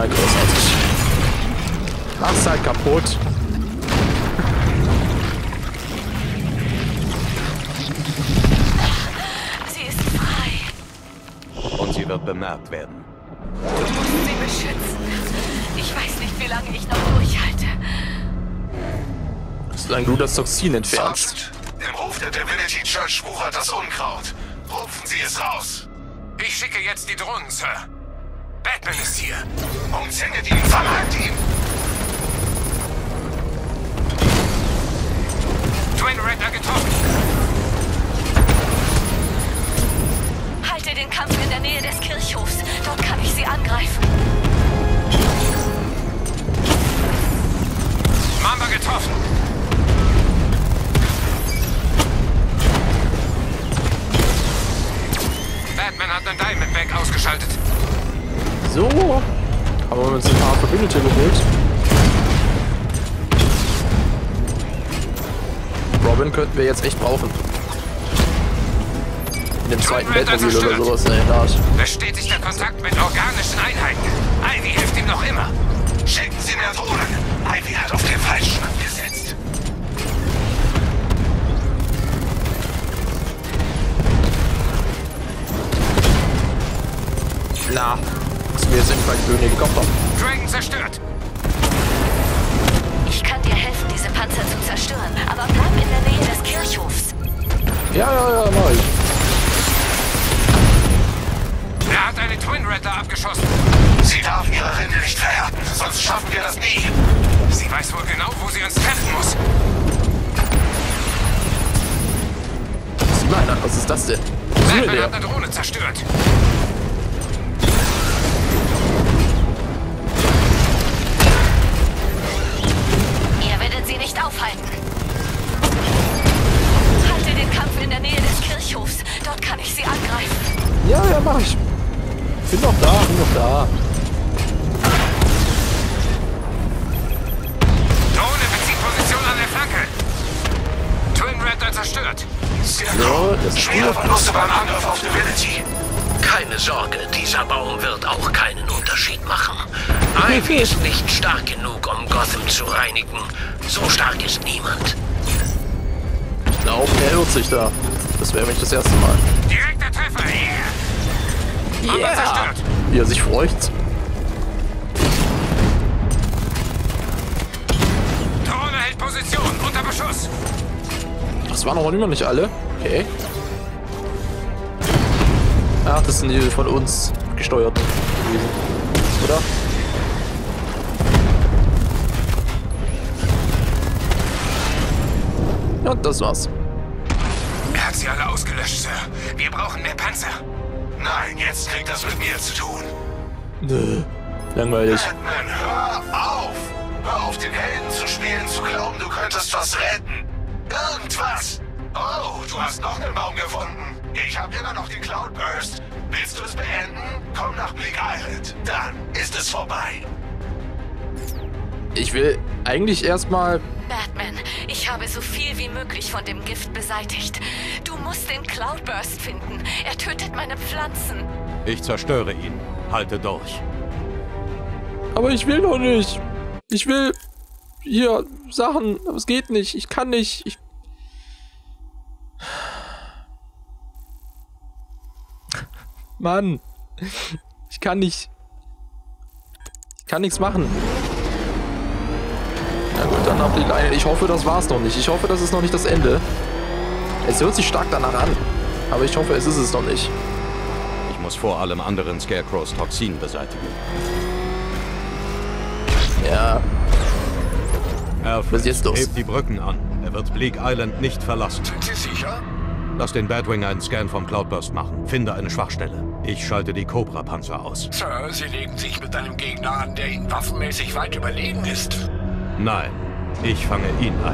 großartig. Mach's halt kaputt. Sie ist frei. Und sie wird bemerkt werden. Du musst sie beschützen. Ich weiß nicht, wie lange ich noch durchhalte. Solange du das Toxin entfernst. Sergeant, im Ruf der Divinity Church wuchert das Unkraut. Rupfen Sie es raus. Ich schicke jetzt die Drohnen, Sir. Batman ist hier. Umzingelt ihn, verhakt ihn. Twin Redder getroffen. Halte den Kampf in der Nähe des Kirchhofs. Dort kann ich sie angreifen. Mamba getroffen. Batman hat einen Diamondback ausgeschaltet. So. Haben wir uns ein paar Verbündete geholt. Robin könnten wir jetzt echt brauchen. In dem zweiten Batmobil oder sowas. Ey, Bestätigter Kontakt mit organischen Einheiten. Ivy hilft ihm noch immer. Schicken Sie mehr Drohnen. Ivy hat auf den Falschen abgesetzt. Na, müssen wir jetzt endlich den Helikopter. Dragon zerstört. Ich kann dir helfen, diese Panzer zu zerstören, aber bleib in der Nähe des Kirchhofs. Ja, mach ich. Er hat eine Twin Redder abgeschossen. Sie darf ihre Rinde nicht verhärten, sonst schaffen wir das nie. Sie weiß wohl genau, wo sie uns treffen muss. Sieh mal an, was ist das denn? Wo sind wir Batman der? hat eine Drohne zerstört. Ihr werdet sie nicht aufhalten. Halte den Kampf in der Nähe des Kirchhofs. Dort kann ich sie angreifen. Ja, mach ich. Bin noch da. Drohne bezieht Position an der Flanke. Twin Redder zerstört. So, das ist Schwere gut. Verluste beim Angriff auf Divinity. Keine Sorge, dieser Baum wird auch keinen Unterschied machen. Ivy ist nicht stark genug, um Gotham zu reinigen. So stark ist niemand. Ich glaube, er irrt sich da. Das wäre nicht das erste Mal. Direkter Treffer. Mamba zerstört. Wie er sich freut. Drohne hält Position. Unter Beschuss. Das waren noch immer nicht alle. Okay. Ach, das sind die von uns gesteuert gewesen. Oder? Ja, das war's. Er hat sie alle ausgelöscht, Sir. Wir brauchen mehr Panzer. Nein, jetzt kriegt das mit mir zu tun. Nö. Langweilig. Batman, hör auf! Hör auf, den Helden zu spielen, zu glauben, du könntest was retten. Irgendwas! Oh, du hast noch einen Baum gefunden. Ich habe immer noch den Cloudburst. Willst du es beenden? Komm nach Bleak Island. Dann ist es vorbei. Ich will eigentlich erstmal... Batman, ich habe so viel wie möglich von dem Gift beseitigt. Du musst den Cloudburst finden. Er tötet meine Pflanzen. Ich zerstöre ihn. Halte durch. Aber ich will doch nicht. Ich will... Hier, Sachen. Aber es geht nicht. Ich kann nicht. Mann. Ich kann nicht. Ich kann nichts machen. Na gut, dann noch die Leine. Ich hoffe, das war's noch nicht. Ich hoffe, das ist noch nicht das Ende. Es hört sich stark danach an. Aber ich hoffe, es ist es noch nicht. Ich muss vor allem anderen Scarecrows Toxin beseitigen. Ja. Alfred, Was ist jetzt los? heb die Brücken an. Er wird Bleak Island nicht verlassen. Sind Sie sicher? Lass den Batwing einen Scan vom Cloudburst machen. Finde eine Schwachstelle. Ich schalte die Cobra-Panzer aus. Sir, Sie legen sich mit einem Gegner an, der Ihnen waffenmäßig weit überlegen ist. Nein, ich fange ihn ein.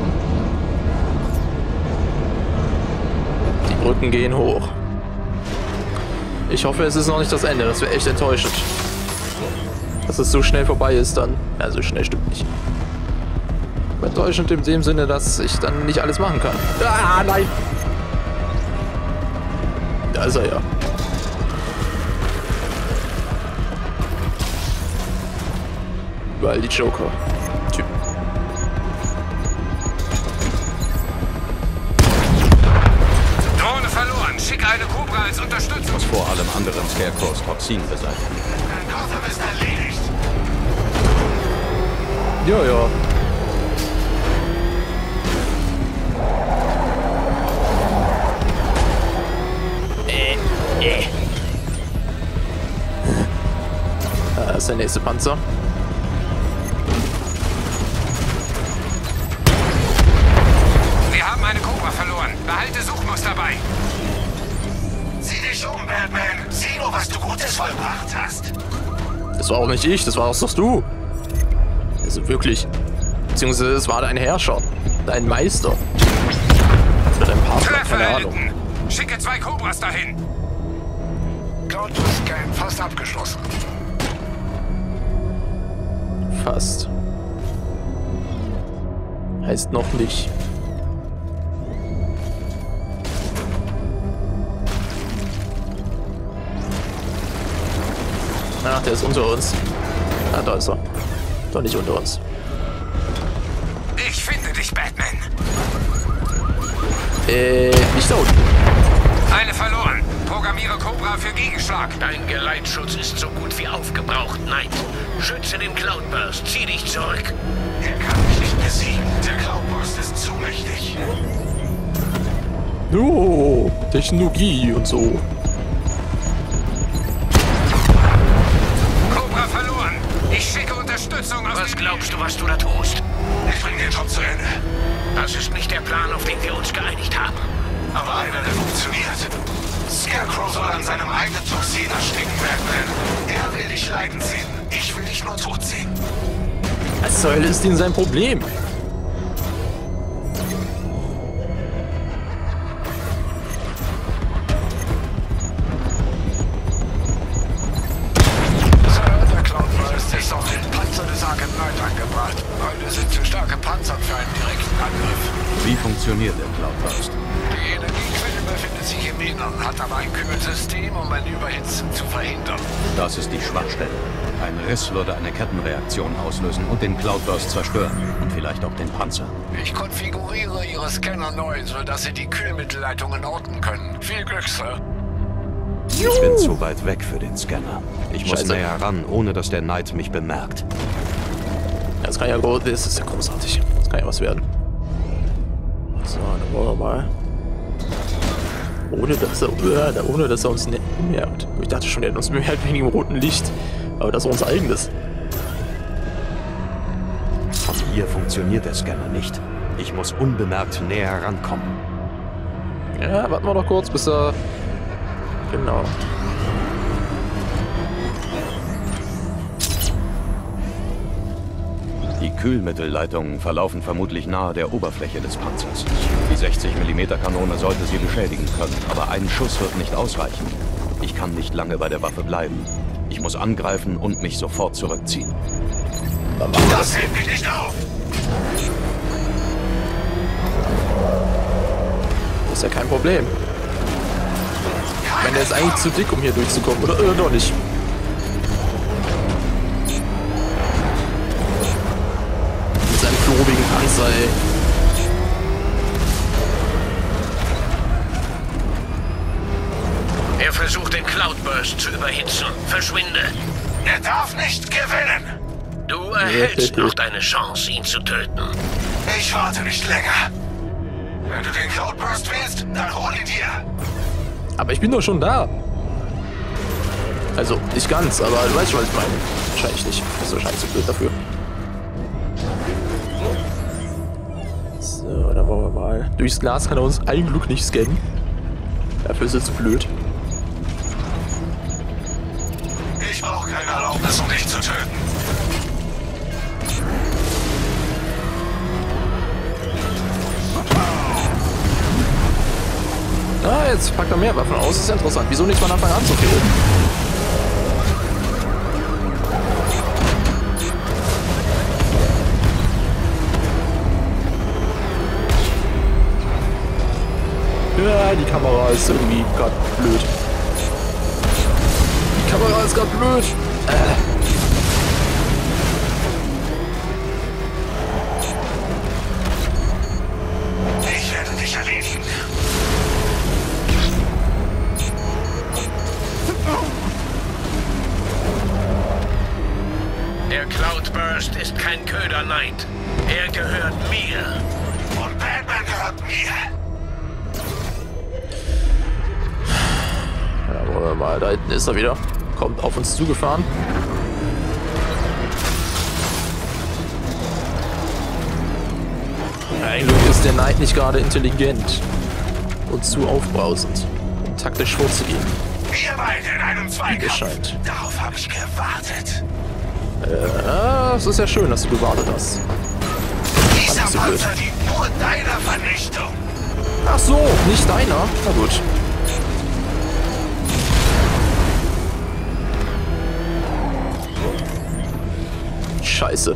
Die Brücken gehen hoch. Ich hoffe, es ist noch nicht das Ende. Das wäre echt enttäuschend. Dass es so schnell vorbei ist dann. Ja, so schnell stimmt nicht. Enttäuschend in dem Sinne, dass ich dann nicht alles machen kann. Ah, nein! Da ist er ja. überall die Joker-Typen. Drohne verloren. Schicke eine Cobra als Unterstützung. Muss vor allem anderen Scarecrows Toxin beseitigen. Gotham ist erledigt. Ja, ja. Da ist der nächste Panzer. Wir haben eine Cobra verloren. Behalte Suchmus dabei. Sieh dich um, Batman. Sieh nur, was du Gutes vollbracht hast. Das war auch nicht ich, das war auch doch du. Also wirklich. Beziehungsweise es war dein Herrscher. Dein Meister. Oder dein Partner, keine Ahnung. Treffer. Schicke 2 Cobras dahin. Cloudburst-Scan fast abgeschlossen. Fast. Heißt noch nicht. Ach, der ist unter uns. Ah, da ist er. Doch nicht unter uns. Ich finde dich, Batman. Nicht da unten. Eine verloren. Programmiere Cobra für Gegenschlag. Dein Geleitschutz ist so gut wie aufgebraucht, Knight. Schütze den Cloudburst. Zieh dich zurück. Er kann mich nicht besiegen. Der Cloudburst ist zu mächtig. Oh, Technologie und so. Cobra verloren. Ich schicke Unterstützung aus Was dem glaubst du, was du da tust? Ich bring den Job zu Ende. Das ist nicht der Plan, auf den wir uns geeinigt haben. Aber einer, der funktioniert. Scarecrow soll an seinem eigenen Toxin ersticken, Batman. Er will dich leiden sehen. Ich will dich nur tot sehen. Was zur Hölle ist denn sein Problem? Sir, der Cloudburst ist auf den Panzer des Arkham Knight angebracht. Beide sind zu starke Panzer für einen direkten Angriff. Wie funktioniert der Cloudburst? Die Energiequelle befindet sich im Innern, hat aber ein Kühlsystem, um ein Überhitzen zu verhindern. Das ist die Schwachstelle. Ein Riss würde eine Kettenreaktion auslösen und den Cloudburst zerstören. Und vielleicht auch den Panzer. Ich konfiguriere Ihre Scanner neu, sodass Sie die Kühlmittelleitungen orten können. Viel Glück, Sir. Ich bin zu weit weg für den Scanner. Ich muss Scheiße. näher ran, ohne dass der Knight mich bemerkt. Das kann ja das ist ja großartig. Das kann ja was werden. So, dann wollen wir mal. Ohne dass er uns merkt. Ich dachte schon, er hat uns bemerkt wegen dem roten Licht. Aber das ist unser eigenes. Hier funktioniert der Scanner nicht. Ich muss unbemerkt näher rankommen. Ja, warten wir doch kurz, bis er... Genau. Die Kühlmittelleitungen verlaufen vermutlich nahe der Oberfläche des Panzers. Die 60 mm Kanone sollte sie beschädigen können, aber ein Schuss wird nicht ausreichen. Ich kann nicht lange bei der Waffe bleiben. Ich muss angreifen und mich sofort zurückziehen. Das hält mich nicht auf. Das ist ja kein Problem. Ich meine, der ist eigentlich zu dick, um hier durchzukommen. Oder doch nicht. Mit seinem klobigen Panzer, ey. Er versucht, den Cloudburst zu überhitzen. Verschwinde. Er darf nicht gewinnen. Du erhältst noch deine Chance, ihn zu töten. Ich warte nicht länger. Wenn du den Cloudburst willst, dann hol ihn dir. Aber ich bin doch schon da. Also, nicht ganz, aber du weißt schon, was ich meine. Wahrscheinlich nicht. Das ist wahrscheinlich zu blöd dafür. So, dann wollen wir mal. Durchs Glas kann er uns ein Glück nicht scannen. Dafür ist es zu blöd. Ich brauche keine Erlaubnis, um dich zu töten. Ah, jetzt packt er mehr Waffen aus. Das ist ja interessant. Wieso nicht von Anfang an so viel? Ja, die Kamera ist irgendwie gerade blöd. Die Kamera ist gerade blöd. Knight. Er gehört mir. Und Batman gehört mir. Ja, wollen wir mal. Da hinten ist er wieder. Kommt auf uns zugefahren. Eigentlich ist der Knight nicht gerade intelligent und zu aufbrausend, um taktisch vorzugehen. Wir beide in einem Zweikampf. Scheint. Darauf habe ich gewartet. Es ist ja schön, dass du gewartet hast. Dieser so blöd. Panzer dient nur deiner Vernichtung. Ach so, nicht deiner? Na gut. Scheiße.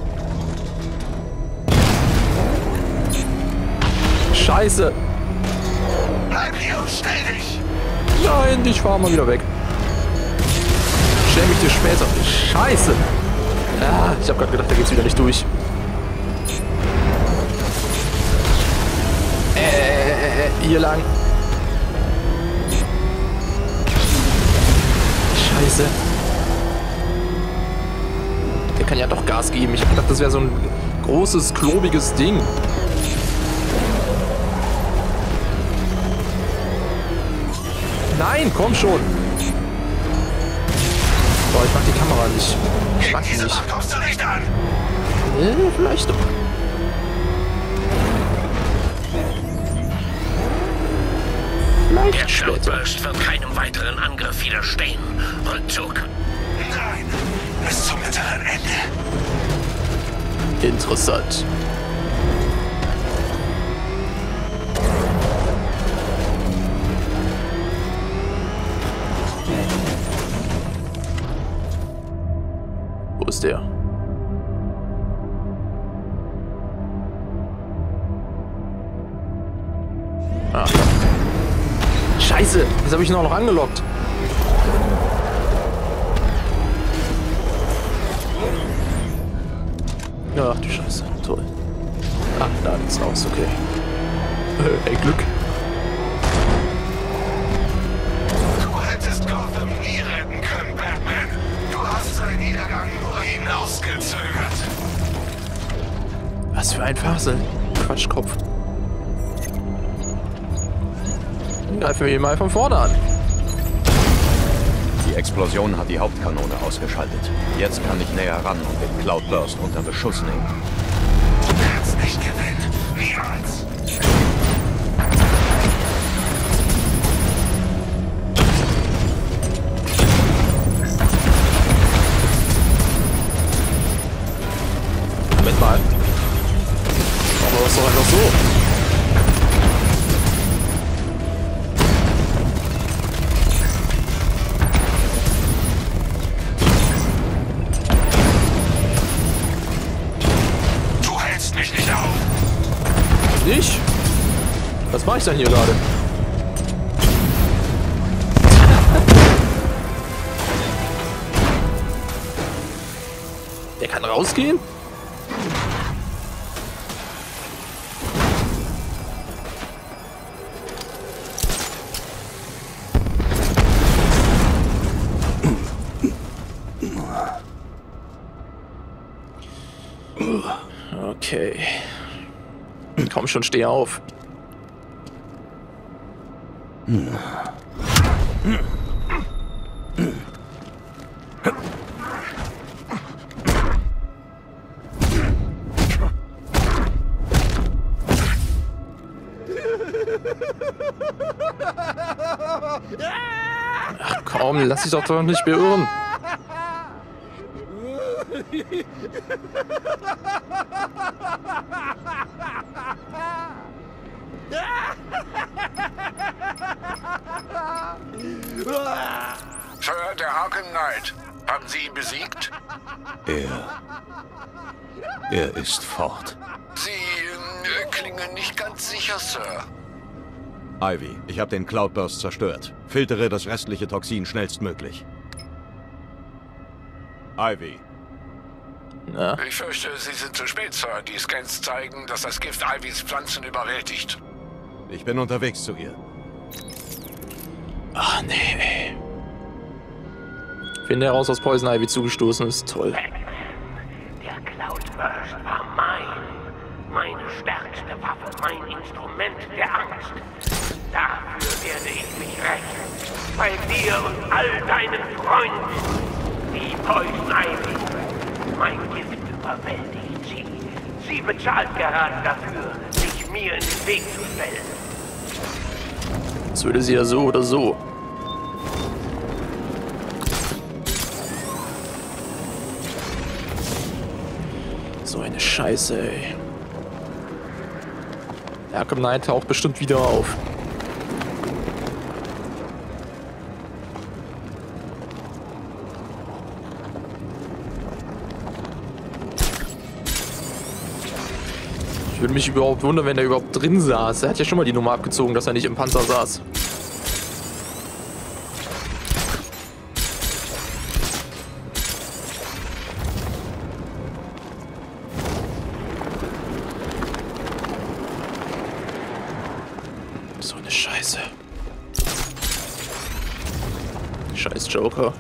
Scheiße. Bleib hier und stell dich. Nein, ich fahr mal wieder weg. Stell mich dir später. Scheiße. Ja, ich habe gerade gedacht, da geht's wieder nicht durch. Hier lang. Scheiße. Der kann ja doch Gas geben. Ich habe gedacht, das wäre so ein großes, klobiges Ding. Nein, komm schon. Boah, ich mag die Kamera nicht. Ich mag die Diese nicht. Macht kommst du nicht an. Vielleicht doch. Der Vielleicht später. Cloudburst wird keinem weiteren Angriff widerstehen. Rückzug. Nein, bis zum mittleren Ende. Interessant. Wo ist der? Ah. Scheiße, das habe ich noch angelockt. Ach du Scheiße, toll. Ah, da geht's raus, okay. Ey, Glück. Du hättest Gotham nie retten können, Batman. Du hast seinen Niedergang nur hinausgezögert. Was für ein Fasel. Quatschkopf. Dann greifen wir ihn mal von vorne an. Die Explosion hat die Hauptkanone ausgeschaltet. Jetzt kann ich näher ran und den Cloudburst unter Beschuss nehmen. Du kannst nicht gewinnen. Niemals. Moment mal. Machen wir das doch einfach so. Du hältst mich nicht auf. Ich? Was mache ich denn hier gerade? Der kann rausgehen? Okay. Komm schon, steh auf. Ach komm, lass dich doch nicht beirren. Sir, der Arkham Knight. Haben Sie ihn besiegt? Er ist fort. Sie klingen nicht ganz sicher, Sir. Ivy, ich habe den Cloudburst zerstört. Filtere das restliche Toxin schnellstmöglich. Ivy. Na, Ich fürchte, Sie sind zu spät, Sir. Die Scans zeigen, dass das Gift Ivys Pflanzen überwältigt. Ich bin unterwegs zu ihr. ach nee, ey. Finde heraus, was Poison Ivy zugestoßen ist. Toll. Der Cloudburst war mein. stärkste Waffe, mein Instrument der Angst. Dafür werde ich mich rächen. Bei dir und all deinen Freunden. Die Poison Ivy. Mein Gift überwältigt sie. Sie bezahlt gerade dafür, sich mir in den Weg zu stellen. Das würde sie ja so oder so. So eine Scheiße, ey. Arkham Knight taucht bestimmt wieder auf. Ich würde mich überhaupt wundern, wenn er überhaupt drin saß. Er hat ja schon mal die Nummer abgezogen, dass er nicht im Panzer saß. So eine Scheiße. Scheiß Joker.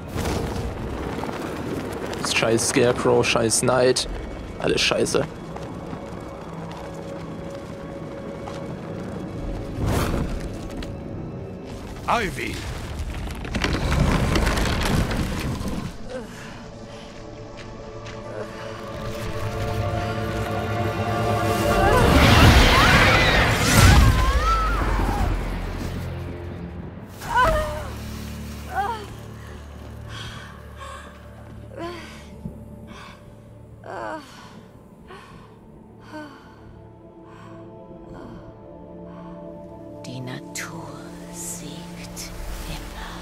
Scheiß Scarecrow, scheiß Knight. Alles scheiße. Ivy! Die Natur siegt immer.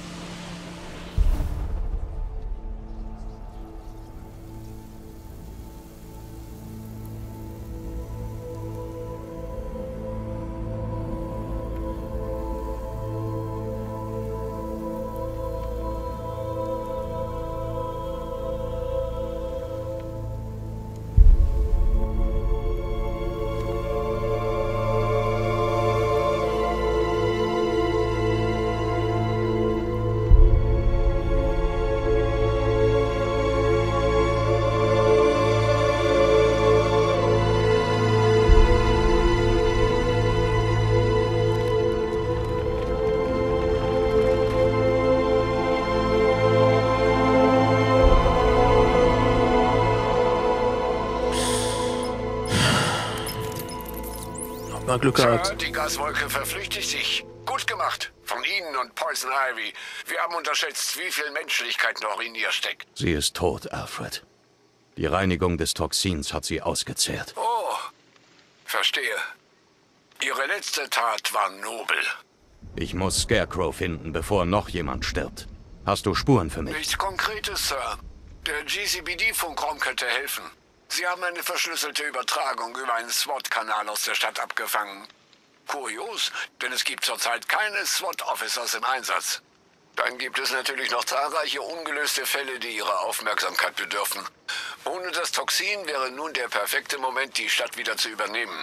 Mal Glück gehabt. Sir, die Gaswolke verflüchtigt sich. Gut gemacht. Von Ihnen und Poison Ivy. Wir haben unterschätzt, wie viel Menschlichkeit noch in ihr steckt. Sie ist tot, Alfred. Die Reinigung des Toxins hat sie ausgezehrt. Oh, verstehe. Ihre letzte Tat war nobel. Ich muss Scarecrow finden, bevor noch jemand stirbt. Hast du Spuren für mich? Nichts Konkretes, Sir. Der GCPD-Funkraum könnte helfen. Sie haben eine verschlüsselte Übertragung über einen SWAT-Kanal aus der Stadt abgefangen. Kurios, denn es gibt zurzeit keine SWAT-Officers im Einsatz. Dann gibt es natürlich noch zahlreiche ungelöste Fälle, die Ihrer Aufmerksamkeit bedürfen. Ohne das Toxin wäre nun der perfekte Moment, die Stadt wieder zu übernehmen.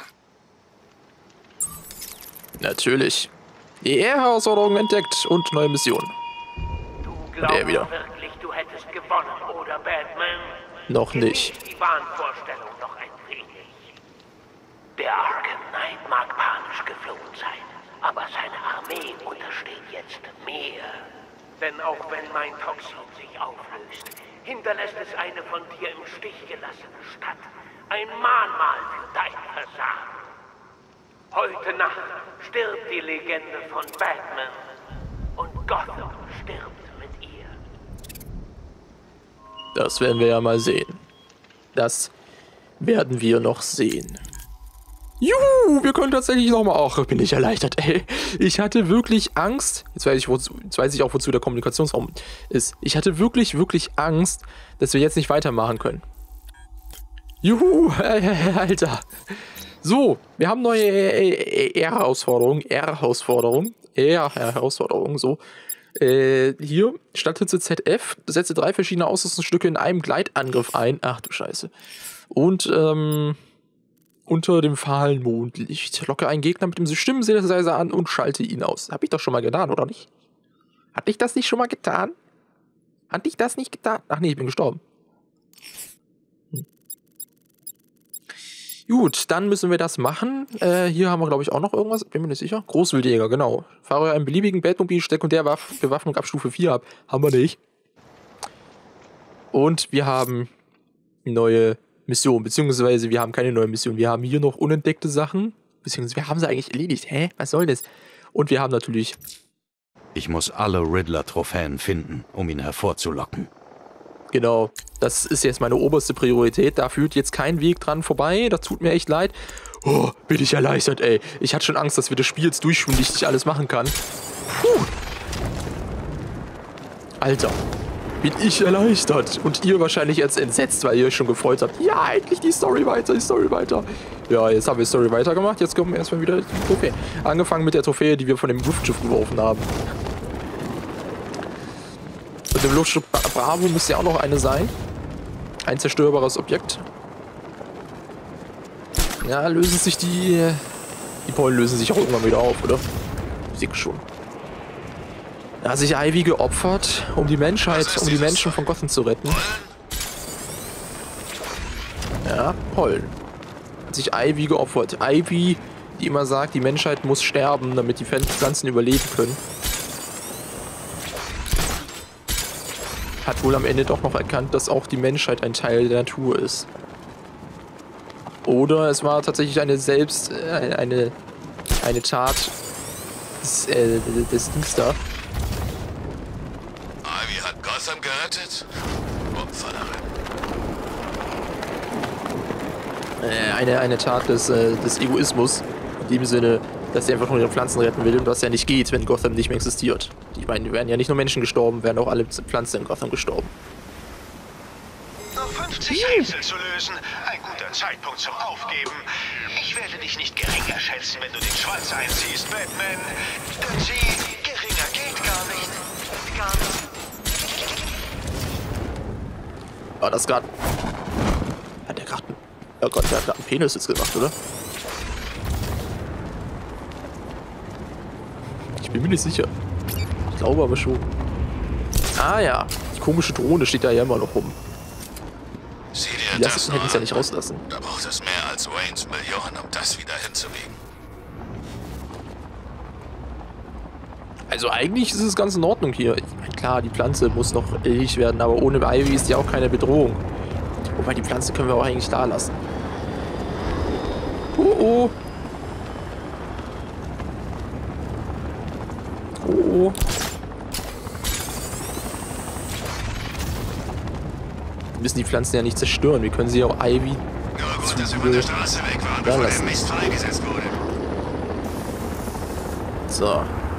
Natürlich. Die Herausforderung entdeckt und neue Mission. Du glaubst wieder. wirklich, du hättest gewonnen, oder Batman? Noch nicht. Genieß die Wahnvorstellung noch ein wenig. Der Arkham Knight mag panisch geflohen sein, aber seine Armee untersteht jetzt mir. Denn auch wenn mein Toxin sich auflöst, hinterlässt es eine von dir im Stich gelassene Stadt. Ein Mahnmal für dein Versagen. Heute Nacht stirbt die Legende von Batman und Gotham stirbt mit ihr. Das werden wir ja mal sehen. Das werden wir noch sehen. Juhu, wir können tatsächlich nochmal... Ach, bin ich erleichtert, ey. Ich hatte wirklich Angst... Jetzt weiß ich auch, wozu der Kommunikationsraum ist. Ich hatte wirklich, wirklich Angst, dass wir jetzt nicht weitermachen können. Juhu, Alter. So, wir haben neue Herausforderungen, so. Hier, Stadthitze ZF, setze 3 verschiedene Ausrüstungsstücke in einem Gleitangriff ein. Ach du Scheiße. Und, unter dem fahlen Mondlicht. Locke einen Gegner mit dem Stimmensynthesizer an und schalte ihn aus. Hab ich doch schon mal getan, oder nicht? Hatte ich das nicht schon mal getan? Hatte ich das nicht getan? Ach nee, ich bin gestorben. Gut, dann müssen wir das machen. Hier haben wir, glaube ich, auch noch irgendwas. Bin mir nicht sicher. Großwildjäger, genau. Fahre einen beliebigen Batmobil Sekundärbewaffnung ab Stufe 4 ab. Haben wir nicht. Und wir haben neue Mission. Beziehungsweise wir haben keine neue Mission. Wir haben hier noch unentdeckte Sachen. Beziehungsweise wir haben sie eigentlich erledigt. Hä? Was soll das? Und wir haben natürlich... Ich muss alle Riddler-Trophäen finden, um ihn hervorzulocken. Genau, das ist jetzt meine oberste Priorität. Da führt jetzt kein Weg dran vorbei. Das tut mir echt leid. Oh, bin ich erleichtert, ey. Ich hatte schon Angst, dass wir das Spiel jetzt durchschwimmen, ich nicht alles machen kann. Puh. Alter, bin ich erleichtert. Und ihr wahrscheinlich jetzt entsetzt, weil ihr euch schon gefreut habt. Ja, endlich die Story weiter, die Story weiter. Ja, jetzt haben wir die Story weitergemacht. Jetzt kommen wir erstmal wieder die Trophäe. Angefangen mit der Trophäe, die wir von dem Luftschiff geworfen haben. Mit dem Luftschiff Bravo müsste ja auch noch eine sein. Ein zerstörbares Objekt. Ja, lösen sich die Pollen lösen sich auch irgendwann wieder auf, oder? Ich denke schon. Da hat sich Ivy geopfert, um die Menschheit, um die Menschen von Gotham zu retten. Ja, Pollen. Hat sich Ivy geopfert. Ivy, die immer sagt, die Menschheit muss sterben, damit die Pflanzen überleben können. Hat wohl am Ende doch noch erkannt, dass auch die Menschheit ein Teil der Natur ist. Oder es war tatsächlich eine Tat des Dings da. Ivy hat Gotham gerettet? Opfer darin. Eine Tat des Egoismus. In dem Sinne, dass er einfach nur ihre Pflanzen retten will und was ja nicht geht, wenn Gotham nicht mehr existiert. Ich meine, wären ja nicht nur Menschen gestorben, wären auch alle Pflanzen in Gotham gestorben. Noch 50 Rätsel zu lösen. Ein guter Zeitpunkt zum Aufgeben. Ich werde dich nicht geringer schätzen, wenn du den Schwanz einziehst, Batman. Denn geringer geht gar nicht. Gar nicht. War das gerade... Hat der gerade... Oh Gott, der hat gerade einen Penis jetzt gemacht, oder? Ich bin mir nicht sicher. Ich glaube aber schon. Ah ja, die komische Drohne steht da ja immer noch rum. Sieh dir Die das hätten es ja nicht rauslassen. Da braucht es mehr als Waynes Millionen, um das wieder hinzubiegen. Also eigentlich ist es ganz in Ordnung hier. Ich meine, klar, die Pflanze muss noch erledigt werden, aber ohne Ivy ist die auch keine Bedrohung. Wobei, die Pflanze können wir auch eigentlich da lassen. Oh. Oh. Wir müssen die Pflanzen ja nicht zerstören. Wir können sie auch Ivy Nur gut, dass wir von der Straße weg waren, bevor der Mist freigesetzt wurde. So.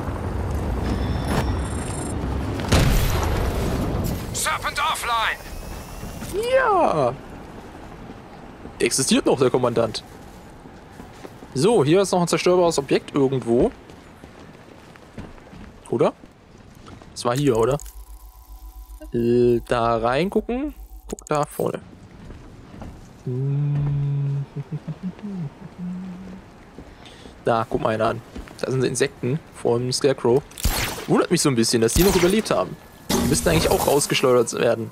Serpent offline! Ja. Existiert noch der Kommandant. So, hier ist noch ein zerstörbares Objekt irgendwo. Oder? Das war hier, oder? Da reingucken. Guck da vorne. Da, guck mal einer an. Da sind Insekten vom Scarecrow. Wundert mich so ein bisschen, dass die noch überlebt haben. Die müssten eigentlich auch rausgeschleudert werden.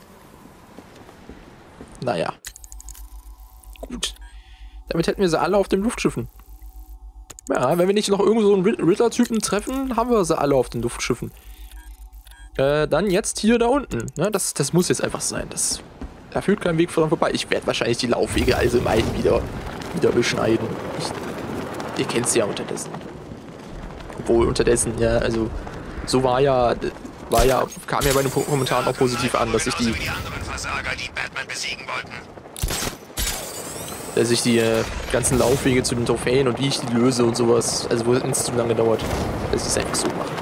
Naja. Gut. Damit hätten wir sie alle auf den Luftschiffen. Ja, wenn wir nicht noch irgend so einen Riddler-Typen treffen, haben wir sie alle auf den Luftschiffen. Dann jetzt hier da unten. Ne? Das muss jetzt einfach sein. Da führt kein Weg dran vorbei. Ich werde wahrscheinlich die Laufwege allgemein wieder beschneiden. Ihr kennt es ja unterdessen. Obwohl unterdessen, ja, also so kam ja bei den Kommentaren auch positiv an, dass ich die ganzen Laufwege zu den Trophäen und wie ich die löse und sowas, also wo es zu lange dauert, dass ich es einfach so mache.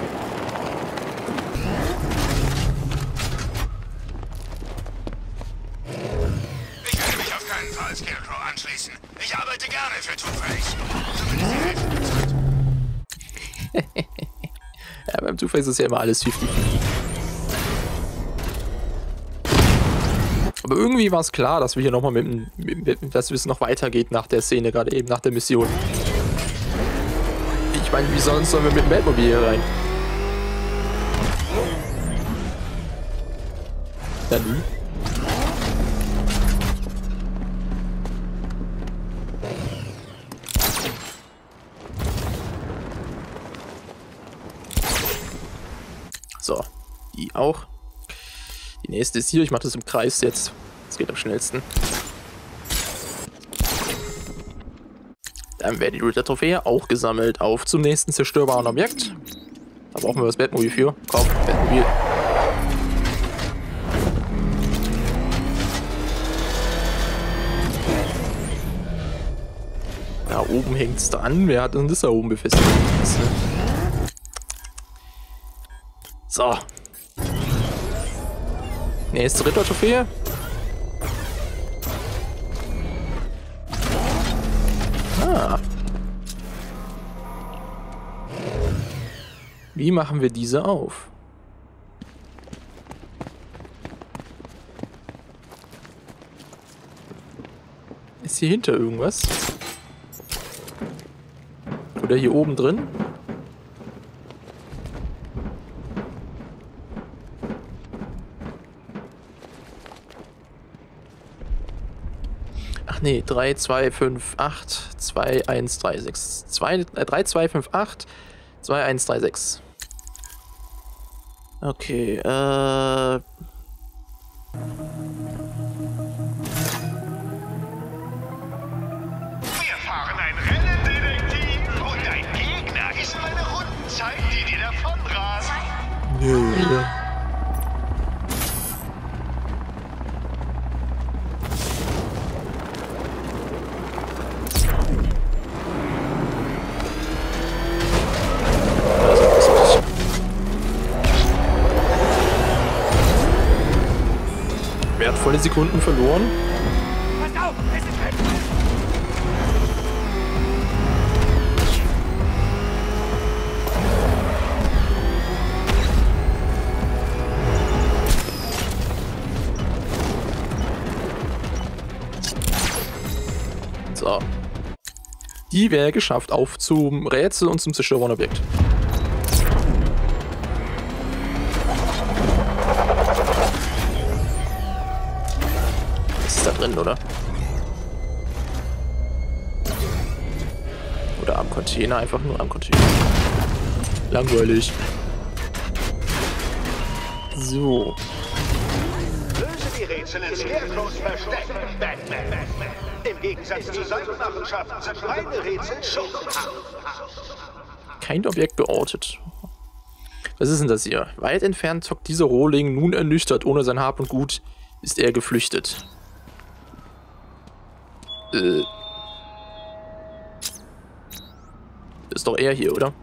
Ich werde mich auf keinen Fall Scarecrow anschließen. Ich arbeite gerne für Two-Face. Zumindest die Hälfte der Zeit. Ja, beim Two-Face ist ja immer alles 50-50. Aber irgendwie war es klar, dass wir hier nochmal dass es noch weitergeht nach der Szene, gerade eben nach der Mission. Ich meine, wie sonst sollen wir mit dem Batmobil hier rein? Ja, nie. So, die auch. Die nächste ist hier. Ich mache das im Kreis jetzt. Das geht am schnellsten. Dann wäre die Ritter-Trophäe auch gesammelt. Auf zum nächsten zerstörbaren Objekt. Da brauchen wir das Batmobil für. Komm, Batmobil. Da oben hängt es dran. Wer hat denn das da oben befestigt? So. Nächste Ritter-Trophäe. Ah. Wie machen wir diese auf? Ist hier hinter irgendwas? Oder hier oben drin? Ach nee, 3, 2, 5, 8, 2, 1, 3, 6. 3, 2, 5, 8, 2, 1, 3, 6. Okay, Wir fahren ein Rennen, Detektiv. Und dein Gegner ist meine Rundenzeit, die dir davonrast. nö. Wertvolle Sekunden verloren. Pass auf, es ist weg! So. Die wäre geschafft auf zum Rätsel und zum zerstörbaren Objekt. Da drin, oder? Oder am Container, einfach nur am Container. Langweilig. So. Löse die Rätsel in Scarecrows Versteck, Batman. Im Gegensatz zu seinen Machenschaften sind meine Rätsel schuppenhaft. Kein Objekt geortet. Was ist denn das hier? Weit entfernt zockt dieser Rohling, nun ernüchtert, ohne sein Hab und Gut, ist er geflüchtet. Das ist doch er hier, oder?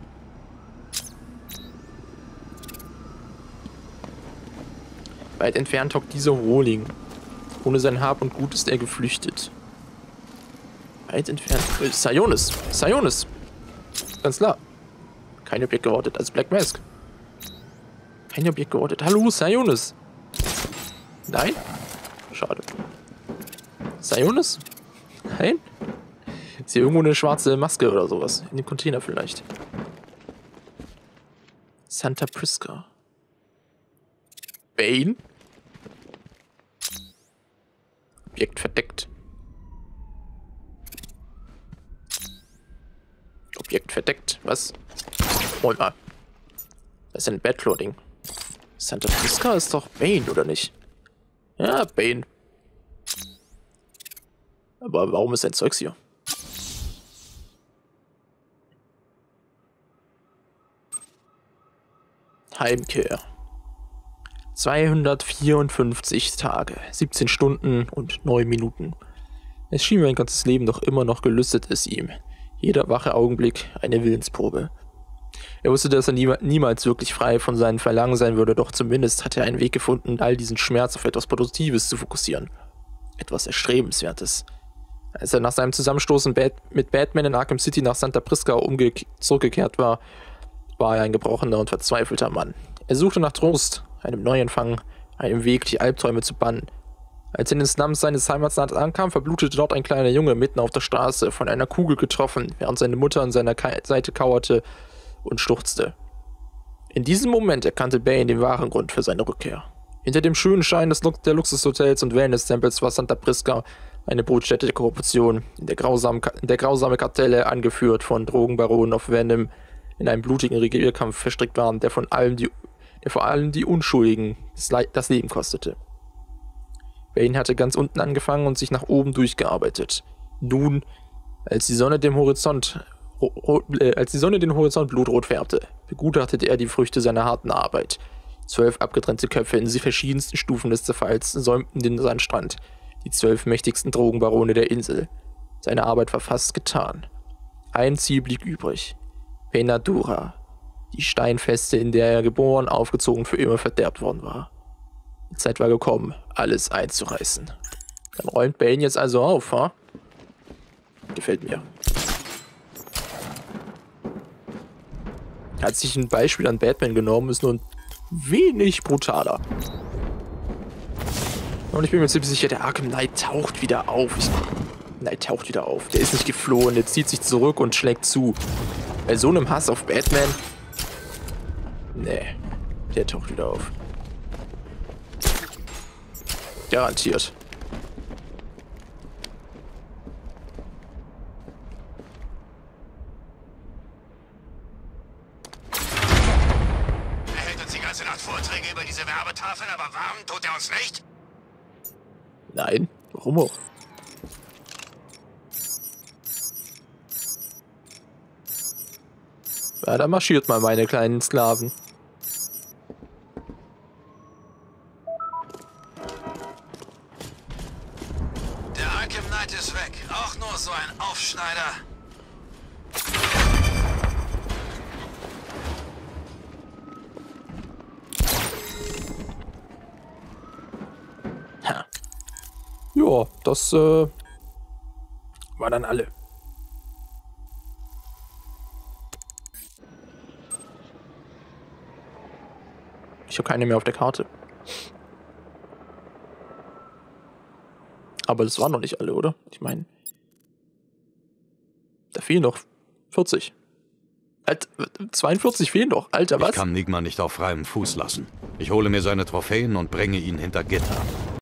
Weit entfernt hockt dieser Rohling. Ohne sein Hab und Gut ist er geflüchtet. Weit entfernt. Sionis! Sionis! Ganz klar. Kein Objekt geortet. Also Black Mask. Kein Objekt geortet. Hallo, Sionis! Nein? Schade. Sionis? Nein? Ist hier irgendwo eine schwarze Maske oder sowas? In dem Container vielleicht. Santa Prisca. Bane? Objekt verdeckt. Objekt verdeckt. Was? Moment mal. Das ist ein Backloading. Santa Prisca ist doch Bane, oder nicht? Ja, Bane. Aber warum ist sein Zeugs hier? Heimkehr. 254 Tage, 17 Stunden und 9 Minuten. Es schien mein ganzes Leben doch immer noch gelüstet es ihm. Jeder wache Augenblick eine Willensprobe. Er wusste, dass er niemals wirklich frei von seinen Verlangen sein würde, doch zumindest hatte er einen Weg gefunden, all diesen Schmerz auf etwas Produktives zu fokussieren. Etwas Erstrebenswertes. Als er nach seinem Zusammenstoßen mit Batman in Arkham City nach Santa Prisca zurückgekehrt war, war er ein gebrochener und verzweifelter Mann. Er suchte nach Trost, einem Neuanfang, einem Weg, die Albträume zu bannen. Als er in den Slums seines Heimatlandes ankam, verblutete dort ein kleiner Junge mitten auf der Straße, von einer Kugel getroffen, während seine Mutter an seiner Seite kauerte und schluchzte. In diesem Moment erkannte Bane den wahren Grund für seine Rückkehr. Hinter dem schönen Schein der Luxushotels und Wellness-Tempels war Santa Prisca eine Brutstätte der Korruption, in der grausame Kartelle, angeführt von Drogenbaronen auf Venom, in einem blutigen Regierkampf verstrickt waren, der von der vor allem die Unschuldigen das Leben kostete. Wayne hatte ganz unten angefangen und sich nach oben durchgearbeitet. Nun, als die Sonne den Horizont blutrot färbte, begutachtete er die Früchte seiner harten Arbeit. 12 abgetrennte Köpfe in verschiedensten Stufen des Zerfalls säumten den Sandstrand, die 12 mächtigsten Drogenbarone der Insel. Seine Arbeit war fast getan. Ein Ziel blieb übrig. Penadura, die Steinfeste, in der er geboren, aufgezogen, für immer verderbt worden war. Die Zeit war gekommen, alles einzureißen. Dann räumt Bane jetzt also auf, ha? Gefällt mir. Er hat sich ein Beispiel an Batman genommen, ist nur ein wenig brutaler. Und ich bin mir ziemlich sicher, der Arkham Knight taucht wieder auf. Der ist nicht geflohen, der zieht sich zurück und schlägt zu. Bei so einem Hass auf Batman... Nee, der taucht wieder auf. Garantiert. Er hält uns die ganze Nacht Vorträge über diese Werbetafeln, aber warnen tut er uns nicht? Nein, warum auch? Ja, da marschiert mal meine kleinen Sklaven. Der Arkham Knight ist weg. Auch nur so ein Aufschneider. Ha. Ja, das war dann alle. Ich habe keine mehr auf der Karte. Aber das waren noch nicht alle, oder? Ich meine, da fehlen noch 40. 42 fehlen doch. Alter, was? Ich kann Nigma nicht auf freiem Fuß lassen. Ich hole mir seine Trophäen und bringe ihn hinter Gitter.